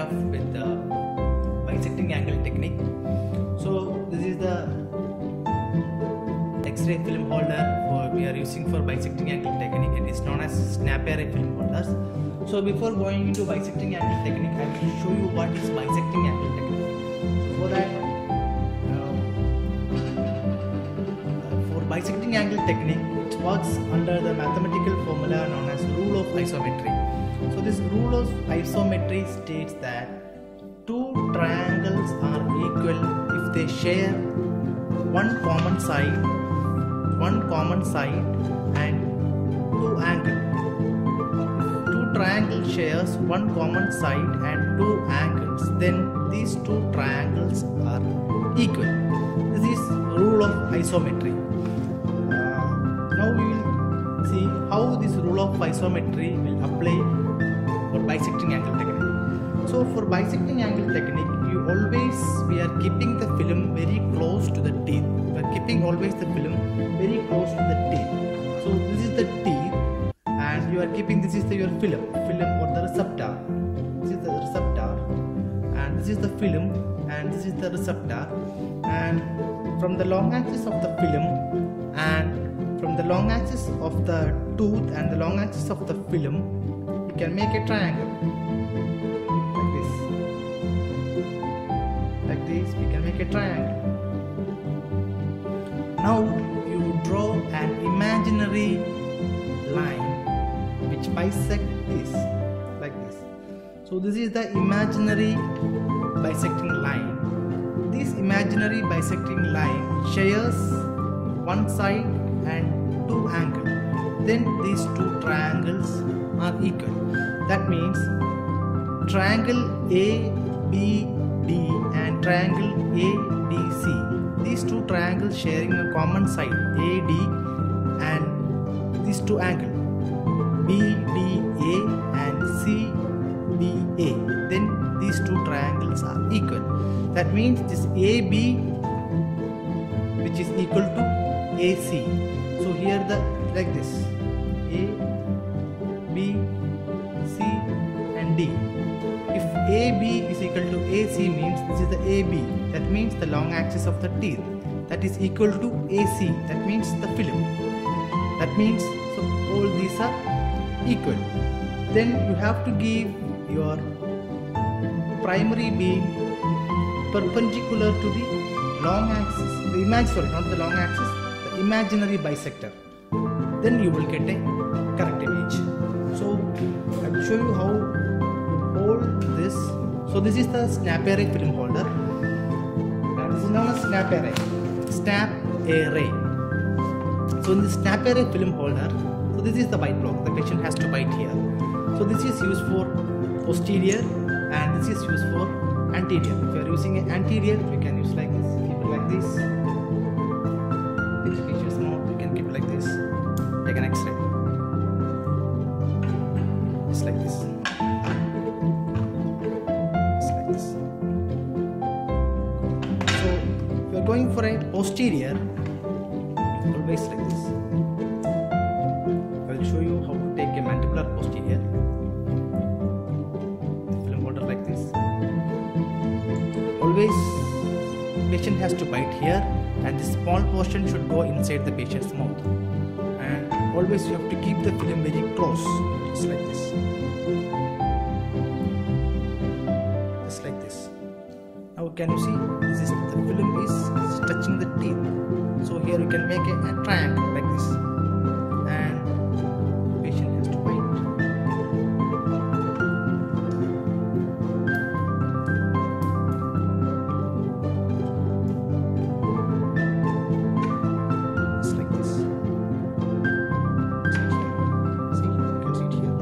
off with the bisecting angle technique. So this is the X-ray film holder we are using for bisecting angle technique. It is known as snap array film holders. So before going into bisecting angle technique, I will show you what is bisecting angle technique. So for that, for bisecting angle technique, it works under the mathematical formula known as rule of isometry. So this rule of isometry states that two triangles are equal if they share one common side and two angles. Two triangles shares one common side and two angles, then these two triangles are equal. This is rule of isometry. Now we will see how this rule of isometry will apply for bisecting angle technique. So for bisecting angle technique, we are keeping the film very close to the teeth. We are keeping always the film very close to the teeth. So this is the teeth, and you are keeping this is your film or the receptor. This is the receptor, and this is the film, and this is the receptor. And from the long axis of the film, and from the long axis of the tooth and the long axis of the film, you can make a triangle like this. We can make a triangle. Now you draw an imaginary line which bisects this like this. So this is the imaginary bisecting line. This imaginary bisecting line shares one side and two angles. Then these two triangles are equal. That means triangle ABD and triangle ABC. These two triangles sharing a common side AD and these two angles BDA and CBA. Then these two triangles are equal. That means this AB, which is equal to AC. So here like this A, B, C and D. If AB is equal to AC means this is the AB. That means the long axis of the teeth. That is equal to AC. That means the film. That means so all these are equal. Then you have to give your primary beam perpendicular to the long axis. Not the long axis, the imaginary bisector. Then you will get a correct image. So I will show you how to hold this. So this is the snap array film holder. And this is known as snap array. Snap array. So in the snap array film holder, so this is the bite block. The patient has to bite here. So this is used for posterior and this is used for anterior. If you are using an anterior, you can use like this. Keep it like this. If the patient is small, you can keep it like this. Take an X-ray. Just like this. Just like this. So if you are going for a posterior, always like this. I will show you how to take a mandibular posterior. Film holder like this. Always patient has to bite here and this small portion should go inside the patient's mouth. And always you have to keep the film very close, just like this. Just like this. Now can you see this is the film is touching the teeth. So here you can make a triangle like this. And patient has to bite. Just like this. See, you can see it here.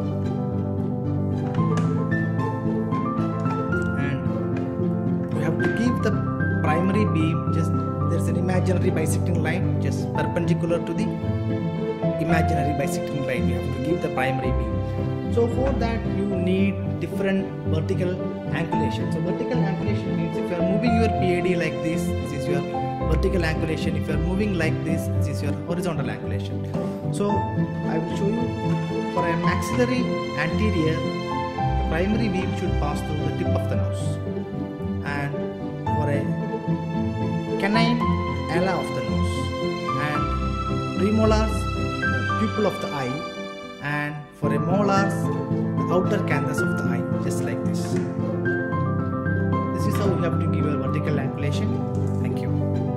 And you have to keep the primary beam, just there's an imaginary bisecting line just perpendicular to the imaginary bisecting line. You have to give the primary beam. So for that you need different vertical angulation. So vertical angulation means if you are moving your PAD like this is your vertical angulation. If you are moving like this is your horizontal angulation. So I will show you for a maxillary anterior, the primary beam should pass through the tip of the nose, and for a canine, ala of the nose, and premolars, the pupil of the eye, and for a molars, the outer canthus of the eye, just like this. This is how you have to give a vertical angulation. Thank you.